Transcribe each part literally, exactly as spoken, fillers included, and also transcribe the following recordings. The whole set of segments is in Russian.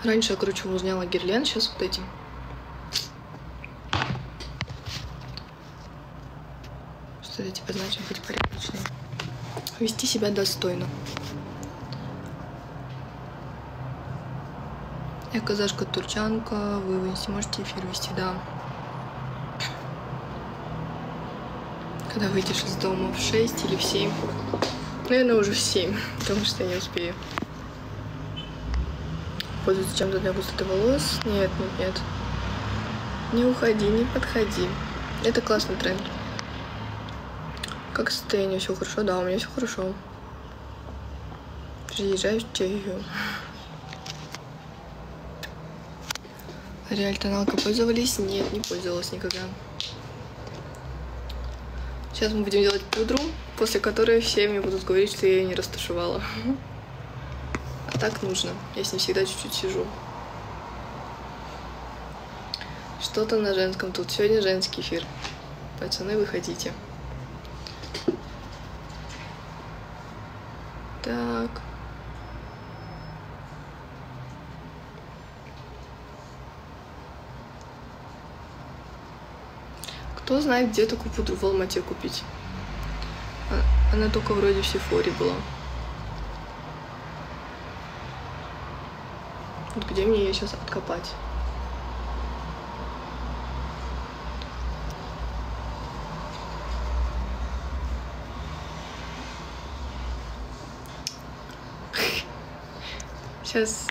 Раньше я, короче, увлажняла Герлен, сейчас вот этим. Что это типа значит быть порядочной. Вести себя достойно. Я казашка-турчанка, вы вынести можете эфир вести, да. Когда выйдешь из дома в шесть или в семь. Наверное, уже в семь, потому что я не успею. Пользуюсь чем-то для густоты волос. Нет, нет, нет. Не уходи, не подходи. Это классный тренд. Как состояние? Все хорошо? Да, у меня все хорошо. Приезжаю в Чехию. Реаль тоналка пользовались? Нет, не пользовалась никогда. Сейчас мы будем делать пудру, после которой все мне будут говорить, что я ее не растушевала. А так нужно. Я с ней всегда чуть-чуть сижу. Что-то на женском тут. Сегодня женский эфир. Пацаны, выходите. Так. Кто знает, где такую пудру в Алмате купить? Она только вроде в Сефоре была. Вот где мне ее сейчас откопать? Сейчас...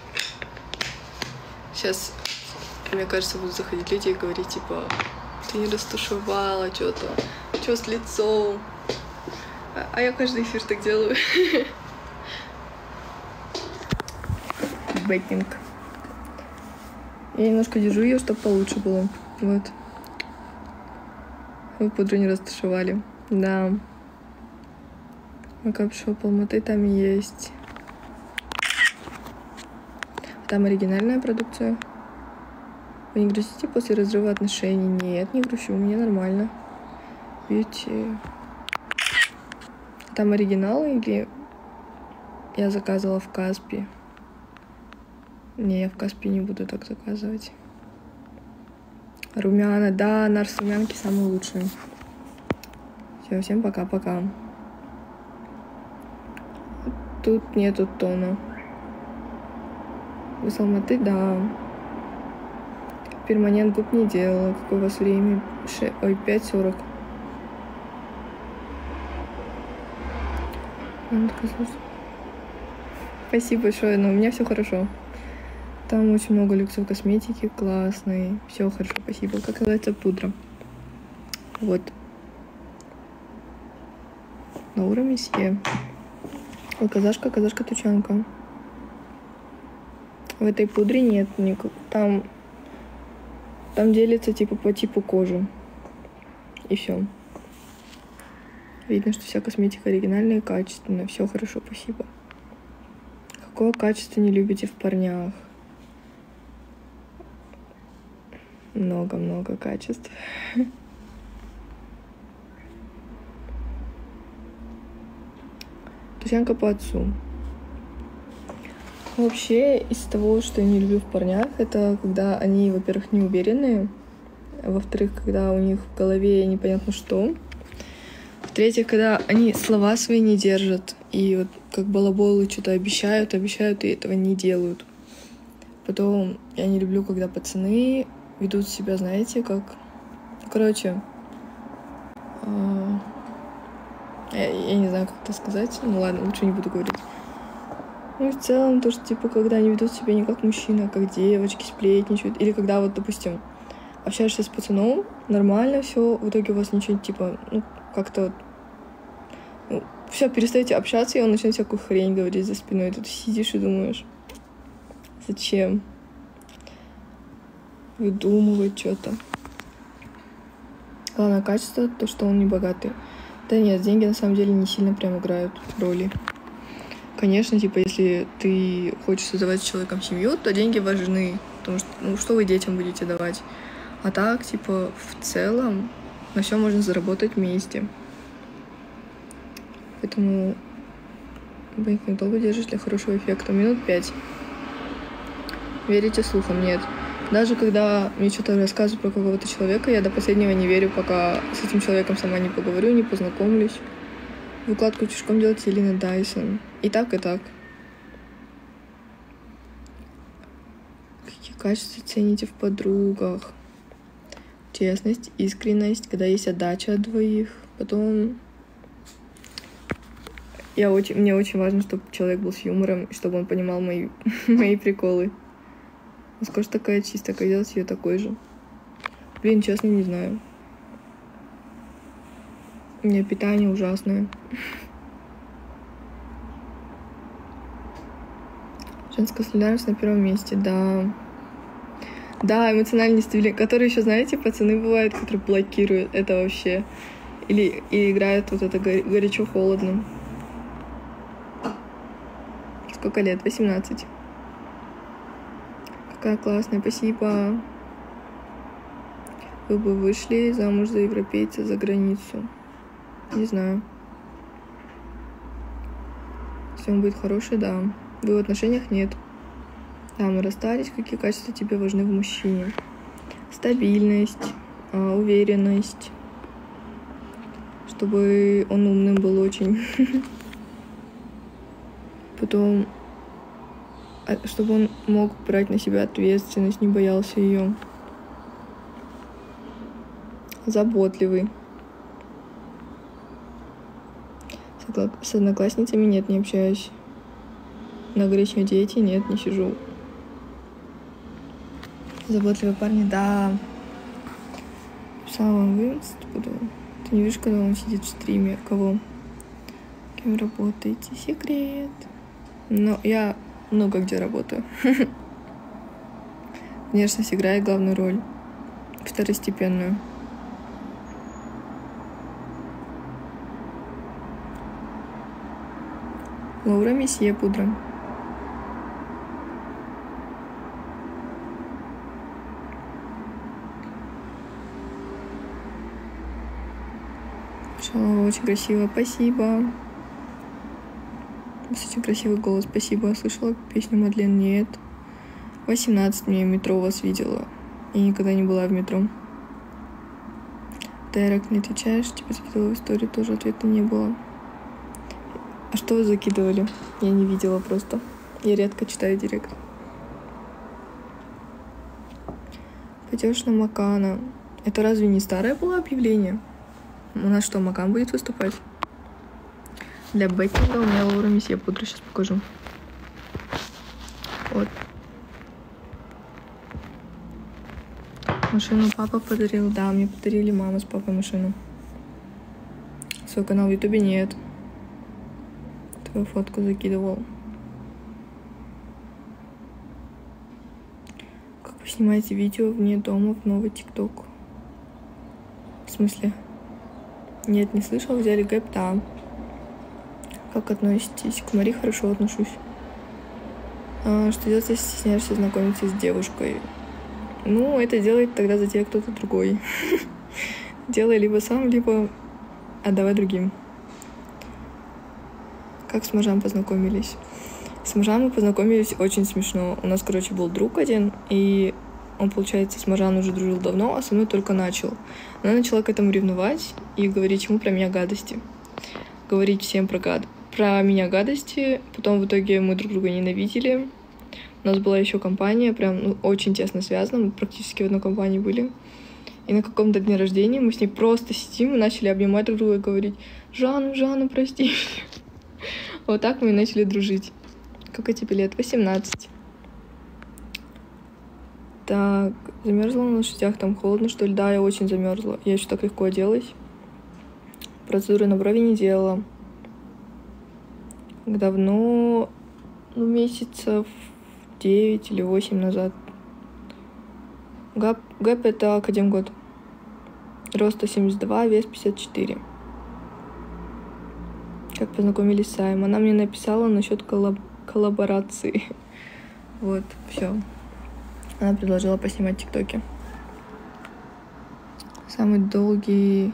Сейчас, мне кажется, будут заходить люди и говорить, типа, ты не растушевала что-то, что с лицом. А, а я каждый эфир так делаю. Бэкинг. Я немножко держу ее, чтобы получше было. Вот. Вы пудру не растушевали. Да. Макап-шоп Алматы там есть. Там оригинальная продукция. Вы не грустите после разрыва отношений? Нет, не грущу, мне нормально. Видите? Там оригинал или я заказывала в Каспи? Не, я в Каспи не буду так заказывать. Румяна, да, Нарс румянки самые лучшие. Все, всем пока-пока. Тут нету тона. Вы с Алматы, да. Перманент губ не делала. Какое у вас время? Ше... Ой, пять сорок. Спасибо большое, но у меня все хорошо. Там очень много люксов косметики, классной. Все хорошо, спасибо. Как называется пудра? Вот. Лаура Месье. Ой, казашка, казашка-тучанка. В этой пудре нет никак. Там, там делится типа по типу кожи. И все. Видно, что вся косметика оригинальная и качественная. Все хорошо, спасибо. Какое качество не любите в парнях? Много-много качеств. Тучанка по отцу. Вообще, из того, что я не люблю в парнях, это когда они, во-первых, неуверенные, во-вторых, когда у них в голове непонятно что, в-третьих, когда они слова свои не держат, и вот как балаболы что-то обещают, обещают, и этого не делают. Потом я не люблю, когда пацаны ведут себя, знаете, как... Короче, я, я не знаю, как это сказать, ну ладно, лучше не буду говорить. Ну, в целом, то, что, типа, когда они ведут себя не как мужчина, а как девочки, сплетничают. Или когда, вот, допустим, общаешься с пацаном, нормально все, в итоге у вас ничего, типа, ну, как-то... Ну, все, перестаете общаться, и он начнет всякую хрень говорить за спиной. И ты сидишь и думаешь, зачем? Выдумывать что-то. Главное качество, то, что он не богатый. Да нет, деньги на самом деле не сильно прям играют роли. Конечно, типа, если ты хочешь создавать с человеком семью, то деньги важны, потому что, ну, что вы детям будете давать? А так, типа, в целом, на все можно заработать вместе. Поэтому бэкинг долго держишь для хорошего эффекта. Минут пять. Верите слухам? Нет. Даже когда мне что-то рассказывают про какого-то человека, я до последнего не верю, пока с этим человеком сама не поговорю, не познакомлюсь. Выкладку чешком делает Елена Дайсон. И так, и так. Какие качества цените в подругах? Честность, искренность, когда есть отдача от двоих. Потом... Я очень, мне очень важно, чтобы человек был с юмором, и чтобы он понимал мои, мои приколы. Насколько такая чистая, как делать ее такой же? Блин, честно, не знаю. У меня питание ужасное. Женская солидарность на первом месте, да. Да, эмоциональный стиль, которые еще, знаете, пацаны бывают, которые блокируют это вообще. Или и играют вот это горячо-холодно. Сколько лет? восемнадцать. Какая классная, спасибо. Вы бы вышли замуж за европейца за границу? Не знаю. Если он будет хороший, да. Вы в отношениях? Нет. Да, мы расстались. Какие качества тебе важны в мужчине? Стабильность, уверенность. Чтобы он умным был очень. Потом, чтобы он мог брать на себя ответственность, не боялся ее. Заботливый. С одноклассницами нет, не общаюсь. На горячей диете нет, не сижу. Заботливые парни, да. Писала вам в инст, буду. Ты не видишь, когда он сидит в стриме? Кого? Кем работаете? Секрет. Но я много где работаю. Внешность играет главную роль. Второстепенную. Лаура Месье пудра. Очень красиво, спасибо. Очень красивый голос, спасибо. Слышала песню Мадлен? Нет. восемнадцать мне в метро вас видела. Я никогда не была в метро. Дайрект не отвечаешь, тебе закидывала в историю, тоже ответа не было. А что вы закидывали? Я не видела просто. Я редко читаю директ. Пойдешь на Макана. Это разве не старое было объявление? У нас что, Макан будет выступать? Для бэкинга у меня Лаура Месье пудра. Сейчас покажу. Вот. Машину папа подарил. Да, мне подарили мама с папой машину. Свой канал в Ютубе нет. Твою фотку закидывал. Как вы снимаете видео вне дома в новый ТикТок? В смысле? Нет, не слышал. Взяли гэп, да. Как относитесь? К Мари хорошо отношусь. А, что делать, если стесняешься знакомиться с девушкой? Ну, это делает тогда за тебя кто-то другой. Делай либо сам, либо отдавай другим. Как с мужем познакомились? С мужем мы познакомились очень смешно. У нас, короче, был друг один, и он, получается, с мужем уже дружил давно, а со мной только начал. Она начала к этому ревновать и говорить ему про меня гадости. Говорить всем про, гад... про меня гадости. Потом в итоге мы друг друга ненавидели. У нас была еще компания, прям ну, очень тесно связана. Мы практически в одной компании были. И на каком-то дне рождения мы с ней просто сидим и начали обнимать друг друга и говорить: «Жанна, Жанна, прости». Вот так мы и начали дружить. Сколько тебе лет? восемнадцать. Так, замерзла на лошадях, там холодно, что ли? Да, я очень замерзла. Я еще так легко оделась. Процедуры на брови не делала. Давно, ну, месяцев девять или восемь назад. Гэп, гэп это академгод. Рост сто семьдесят два, вес пятьдесят четыре. Как познакомились с Саем? Она мне написала насчет коллаб- коллаборации. Вот, все. Она предложила поснимать тиктоки. Самый долгий...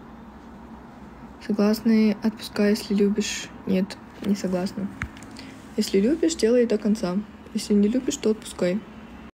Согласны? Отпускай, если любишь. Нет, не согласна. Если любишь, делай до конца. Если не любишь, то отпускай.